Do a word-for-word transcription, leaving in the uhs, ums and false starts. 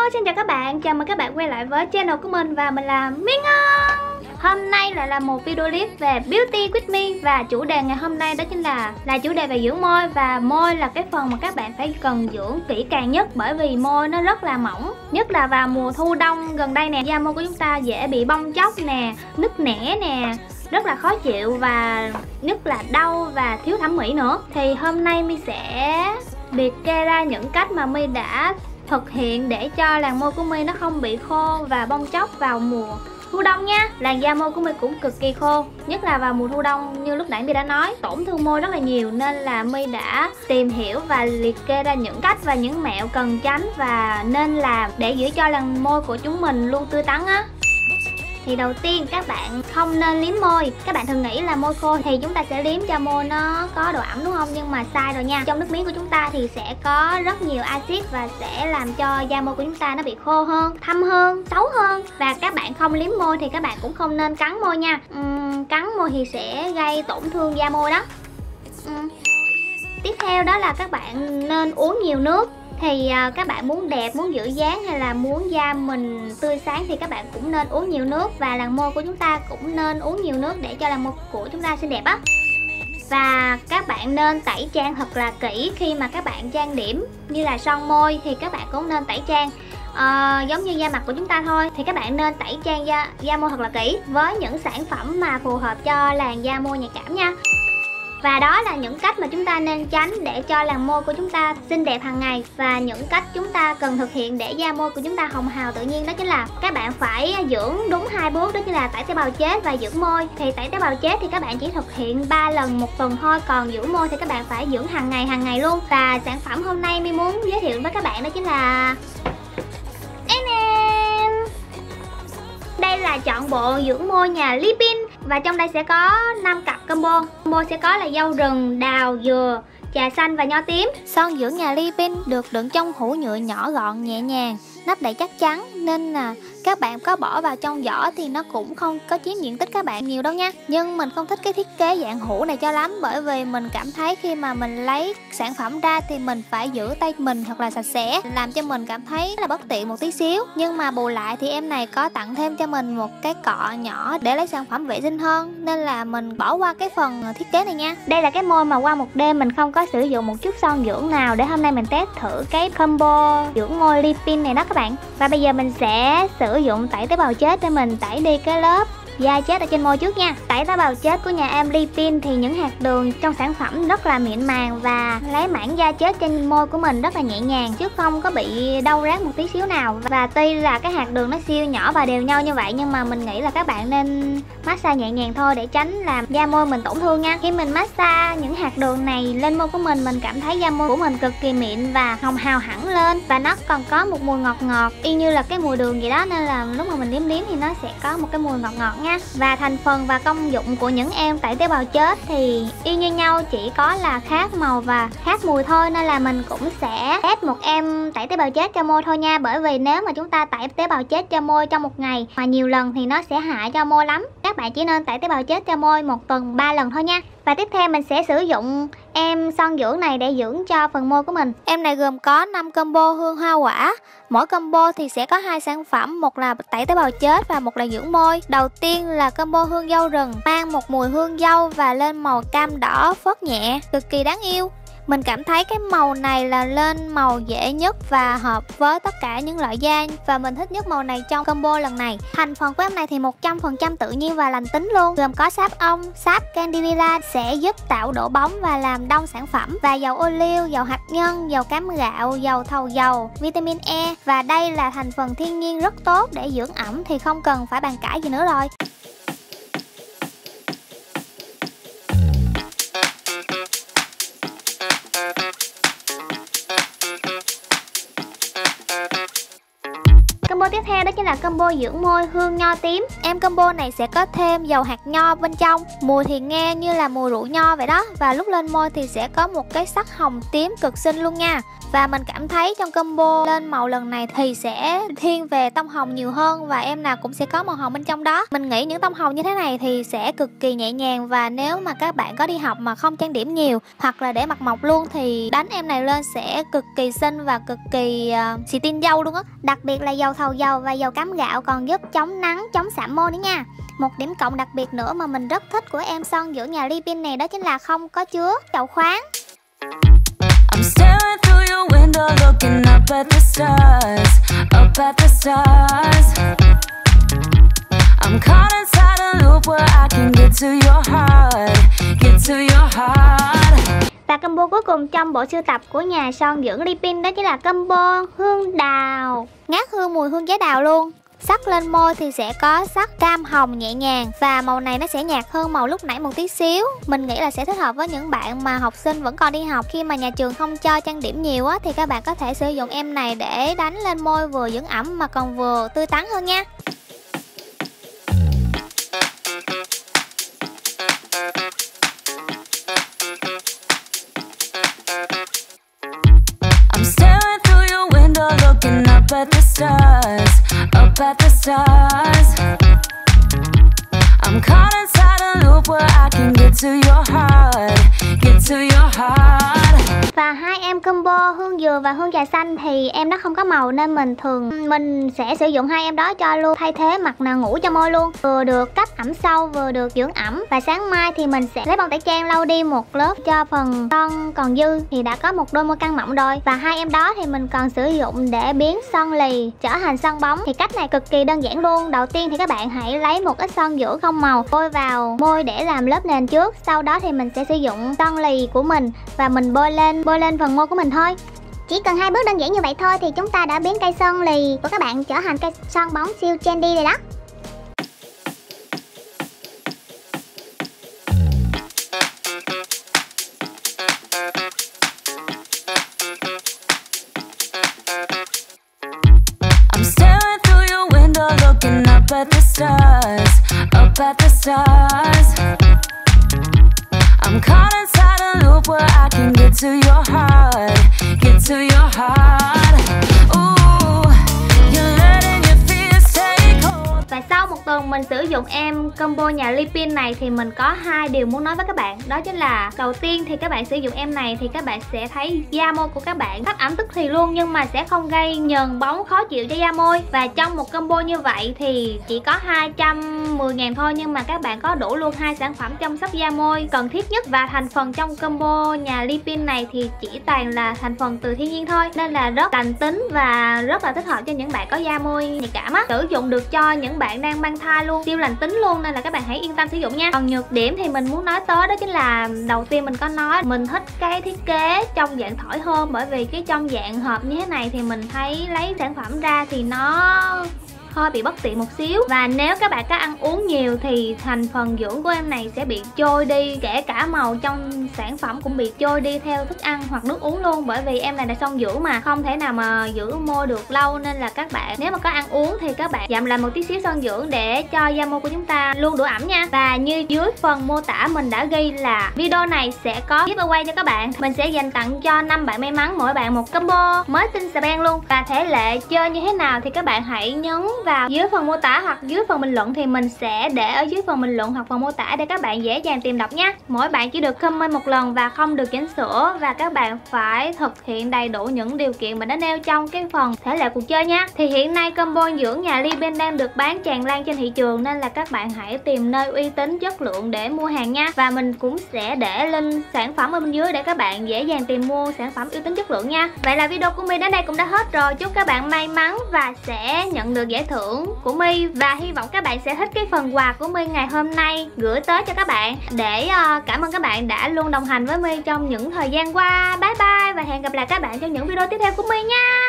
xin chào các bạn, chào mừng các bạn quay lại với channel của mình và mình là Miên Ngân. Hôm nay lại là một video clip về Beauty with me và chủ đề ngày hôm nay đó chính là là chủ đề về dưỡng môi. Và môi là cái phần mà các bạn phải cần dưỡng kỹ càng nhất, bởi vì môi nó rất là mỏng, nhất là vào mùa thu đông gần đây nè. Da môi của chúng ta dễ bị bong tróc nè, nứt nẻ nè, rất là khó chịu và nhất là đau và thiếu thẩm mỹ nữa. Thì hôm nay My sẽ liệt kê ra những cách mà My đã thực hiện để cho làn môi của My nó không bị khô và bong tróc vào mùa thu đông nha. Làn da môi của My cũng cực kỳ khô, nhất là vào mùa thu đông. Như lúc nãy My đã nói, tổn thương môi rất là nhiều, nên là My đã tìm hiểu và liệt kê ra những cách và những mẹo cần tránh và nên làm để giữ cho làn môi của chúng mình luôn tươi tắn á. Thì đầu tiên các bạn không nên liếm môi. Các bạn thường nghĩ là môi khô thì chúng ta sẽ liếm cho môi nó có độ ẩm đúng không? Nhưng mà sai rồi nha. Trong nước miếng của chúng ta thì sẽ có rất nhiều axit và sẽ làm cho da môi của chúng ta nó bị khô hơn, thâm hơn, xấu hơn. Và các bạn không liếm môi thì các bạn cũng không nên cắn môi nha. uhm, Cắn môi thì sẽ gây tổn thương da môi đó. uhm. Tiếp theo đó là các bạn nên uống nhiều nước. Thì uh, các bạn muốn đẹp, muốn giữ dáng hay là muốn da mình tươi sáng thì các bạn cũng nên uống nhiều nước. Và làn môi của chúng ta cũng nên uống nhiều nước để cho làn môi của chúng ta xinh đẹp á. Và các bạn nên tẩy trang thật là kỹ khi mà các bạn trang điểm, như là son môi thì các bạn cũng nên tẩy trang. Uh, giống như da mặt của chúng ta thôi, thì các bạn nên tẩy trang da, da môi thật là kỹ với những sản phẩm mà phù hợp cho làn da môi nhạy cảm nha. Và đó là những cách mà chúng ta nên tránh để cho làn môi của chúng ta xinh đẹp hàng ngày. Và những cách chúng ta cần thực hiện để da môi của chúng ta hồng hào tự nhiên đó chính là các bạn phải dưỡng đúng hai bước, đó chính là tẩy tế bào chết và dưỡng môi. Thì tẩy tế bào chết thì các bạn chỉ thực hiện ba lần một tuần thôi, còn dưỡng môi thì các bạn phải dưỡng hàng ngày hàng ngày luôn. Và sản phẩm hôm nay My muốn giới thiệu với các bạn đó chính là en em. Đây là trọn bộ dưỡng môi nhà Lipin. Và trong đây sẽ có năm cặp combo. Combo sẽ có là dâu rừng, đào, dừa, trà xanh và nho tím. Son dưỡng nhà Lipin được đựng trong hũ nhựa nhỏ gọn nhẹ nhàng, nắp đậy chắc chắn, nên là các bạn có bỏ vào trong giỏ thì nó cũng không có chiếm diện tích các bạn nhiều đâu nha. Nhưng mình không thích cái thiết kế dạng hũ này cho lắm, bởi vì mình cảm thấy khi mà mình lấy sản phẩm ra thì mình phải giữ tay mình thật là sạch sẽ, làm cho mình cảm thấy là bất tiện một tí xíu. Nhưng mà bù lại thì em này có tặng thêm cho mình một cái cọ nhỏ để lấy sản phẩm vệ sinh hơn, nên là mình bỏ qua cái phần thiết kế này nha. Đây là cái môi mà qua một đêm mình không có sử dụng một chút son dưỡng nào, để hôm nay mình test thử cái combo dưỡng môi Lipin này đó các bạn. Và bây giờ mình sẽ sử dụng tẩy tế bào chết để mình tẩy đi cái lớp da chết ở trên môi trước nha. Tẩy tế bào chết của nhà em Lipin thì những hạt đường trong sản phẩm rất là mịn màng và lấy mảng da chết trên môi của mình rất là nhẹ nhàng, chứ không có bị đau rát một tí xíu nào. Và tuy là cái hạt đường nó siêu nhỏ và đều nhau như vậy, nhưng mà mình nghĩ là các bạn nên massage nhẹ nhàng thôi để tránh làm da môi mình tổn thương nha. Khi mình massage những hạt đường này lên môi của mình, mình cảm thấy da môi của mình cực kỳ mịn và hồng hào hẳn lên. Và nó còn có một mùi ngọt ngọt y như là cái mùi đường vậy đó, nên là lúc mà mình liếm liếm thì nó sẽ có một cái mùi ngọt ngọt nha. Và thành phần và công dụng của những em tẩy tế bào chết thì y như nhau, chỉ có là khác màu và khác mùi thôi, nên là mình cũng sẽ test một em tẩy tế bào chết cho môi thôi nha. Bởi vì nếu mà chúng ta tẩy tế bào chết cho môi trong một ngày mà nhiều lần thì nó sẽ hại cho môi lắm. Các bạn chỉ nên tẩy tế bào chết cho môi một tuần ba lần thôi nha. Và tiếp theo mình sẽ sử dụng em son dưỡng này để dưỡng cho phần môi của mình. Em này gồm có năm combo hương hoa quả. Mỗi combo thì sẽ có hai sản phẩm, một là tẩy tế bào chết và một là dưỡng môi. Đầu tiên là combo hương dâu rừng, mang một mùi hương dâu và lên màu cam đỏ phớt nhẹ, cực kỳ đáng yêu. Mình cảm thấy cái màu này là lên màu dễ nhất và hợp với tất cả những loại da, và mình thích nhất màu này trong combo lần này. Thành phần của em này thì một trăm phần trăm tự nhiên và lành tính luôn, gồm có sáp ong, sáp candida sẽ giúp tạo độ bóng và làm đông sản phẩm, và dầu ô liu, dầu hạt nhân, dầu cám gạo, dầu thầu dầu, vitamin E. Và đây là thành phần thiên nhiên rất tốt để dưỡng ẩm thì không cần phải bàn cãi gì nữa rồi. Combo combo tiếp theo đó chính là combo dưỡng môi hương nho tím. Em combo này sẽ có thêm dầu hạt nho bên trong, mùi thì nghe như là mùi rượu nho vậy đó. Và lúc lên môi thì sẽ có một cái sắc hồng tím cực xinh luôn nha. Và mình cảm thấy trong combo lên màu lần này thì sẽ thiên về tông hồng nhiều hơn, và em nào cũng sẽ có màu hồng bên trong đó. Mình nghĩ những tông hồng như thế này thì sẽ cực kỳ nhẹ nhàng, và nếu mà các bạn có đi học mà không trang điểm nhiều hoặc là để mặt mộc luôn thì đánh em này lên sẽ cực kỳ xinh và cực kỳ uh, xì tin dâu luôn á. Đặc biệt là dầu thầu dầu và dầu cám gạo còn giúp chống nắng, chống sạm môi nữa nha. Một điểm cộng đặc biệt nữa mà mình rất thích của em son dưỡng nhà Lipin này đó chính là không có chứa chậu khoáng. I'm staring through your window, looking up at the stars, up at the stars. I'm caught inside a loop where I can get to your heart, get to your heart. Và combo cuối cùng trong bộ sưu tập của nhà son dưỡng Lipin đó chính là combo hương đào. Ngát hương mùi hương trái đào luôn. Sắc lên môi thì sẽ có sắc cam hồng nhẹ nhàng, và màu này nó sẽ nhạt hơn màu lúc nãy một tí xíu. Mình nghĩ là sẽ thích hợp với những bạn mà học sinh vẫn còn đi học, khi mà nhà trường không cho trang điểm nhiều á, thì các bạn có thể sử dụng em này để đánh lên môi vừa dưỡng ẩm mà còn vừa tươi tắn hơn nha. I'm staring through your window, looking up at the stars, up at the stars. I'm caught inside a loop where I can get to your heart, get to your heart. Và hai em combo hương dừa và hương trà xanh thì em nó không có màu, nên mình thường mình sẽ sử dụng hai em đó cho luôn, thay thế mặt nạ ngủ cho môi luôn. Vừa được cấp ẩm sâu, vừa được dưỡng ẩm. Và sáng mai thì mình sẽ lấy bông tẩy trang lau đi một lớp cho phần son còn dư, thì đã có một đôi môi căng mọng rồi. Và hai em đó thì mình còn sử dụng để biến son lì trở thành son bóng. Thì cách này cực kỳ đơn giản luôn. Đầu tiên thì các bạn hãy lấy một ít son dưỡng không màu bôi vào môi để làm lớp nền trước. Sau đó thì mình sẽ sử dụng son lì của mình và mình bôi lên bôi lên phần môi của mình thôi. Chỉ cần hai bước đơn giản như vậy thôi thì chúng ta đã biến cây son lì của các bạn trở thành cây son bóng siêu trendy rồi đó. I'm staring through your window, looking up at the stars, up at the stars. I'm caught inside a loop where I can get to your heart, get to your heart. Ooh, you're letting your fears take hold. Và sau một tuần mình sử dụng em combo nhà Lipin này thì mình có hai điều muốn nói với các bạn. Đó chính là đầu tiên thì các bạn sử dụng em này thì các bạn sẽ thấy da môi của các bạn thắt ẩm tức thì luôn, nhưng mà sẽ không gây nhờn bóng khó chịu cho da môi. Và trong một combo như vậy thì chỉ có hai trăm mười ngàn thôi, nhưng mà các bạn có đủ luôn hai sản phẩm chăm sóc da môi cần thiết nhất. Và thành phần trong combo nhà Lipin này thì chỉ toàn là thành phần từ thiên nhiên thôi, nên là rất lành tính và rất là thích hợp cho những bạn có da môi nhạy cảm á. Sử dụng được cho những bạn đang mang thai luôn, siêu lành tính luôn, nên là các bạn hãy yên tâm sử dụng nha. Còn nhược điểm thì mình muốn nói tới đó chính là đầu tiên mình có nói mình thích cái thiết kế trong dạng thỏi hơn, bởi vì cái trong dạng hộp như thế này thì mình thấy lấy sản phẩm ra thì nó hơi bị bất tiện một xíu. Và nếu các bạn có ăn uống nhiều thì thành phần dưỡng của em này sẽ bị trôi đi, kể cả màu trong sản phẩm cũng bị trôi đi theo thức ăn hoặc nước uống luôn, bởi vì em này là son dưỡng mà không thể nào mà giữ môi được lâu. Nên là các bạn nếu mà có ăn uống thì các bạn dặm làm một tí xíu son dưỡng để cho da môi của chúng ta luôn đủ ẩm nha. Và như dưới phần mô tả mình đã ghi là video này sẽ có giveaway cho các bạn, mình sẽ dành tặng cho năm bạn may mắn, mỗi bạn một combo mới tinh xà beng luôn. Và thể lệ chơi như thế nào thì các bạn hãy nhấn vào dưới phần mô tả hoặc dưới phần bình luận, thì mình sẽ để ở dưới phần bình luận hoặc phần mô tả để các bạn dễ dàng tìm đọc nha. Mỗi bạn chỉ được comment một lần và không được chỉnh sửa, và các bạn phải thực hiện đầy đủ những điều kiện mình đã nêu trong cái phần thể lệ cuộc chơi nha. Thì hiện nay combo dưỡng nhà Lipin đang được bán tràn lan trên thị trường, nên là các bạn hãy tìm nơi uy tín chất lượng để mua hàng nha. Và mình cũng sẽ để link sản phẩm ở bên dưới để các bạn dễ dàng tìm mua sản phẩm uy tín chất lượng nha. Vậy là video của My đến đây cũng đã hết rồi. Chúc các bạn may mắn và sẽ nhận được giải thưởng của My, và hy vọng các bạn sẽ thích cái phần quà của My ngày hôm nay gửi tới cho các bạn, để uh, cảm ơn các bạn đã luôn đồng hành với My trong những thời gian qua. Bye bye và hẹn gặp lại các bạn trong những video tiếp theo của My nha.